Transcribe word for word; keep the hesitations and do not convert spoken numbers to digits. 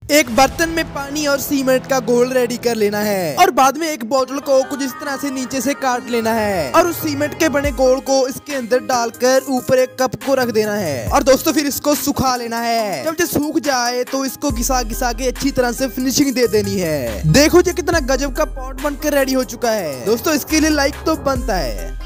एक बर्तन में पानी और सीमेंट का घोल रेडी कर लेना है और बाद में एक बोतल को कुछ इस तरह से नीचे से काट लेना है और उस सीमेंट के बने घोल को इसके अंदर डालकर ऊपर एक कप को रख देना है और दोस्तों फिर इसको सुखा लेना है। जब ये सूख जाए तो इसको घिसा घिसा के अच्छी तरह से फिनिशिंग दे देनी है। देखो ये कितना गजब का पॉट बनकर रेडी हो चुका है। दोस्तों इसके लिए लाइक तो बनता है।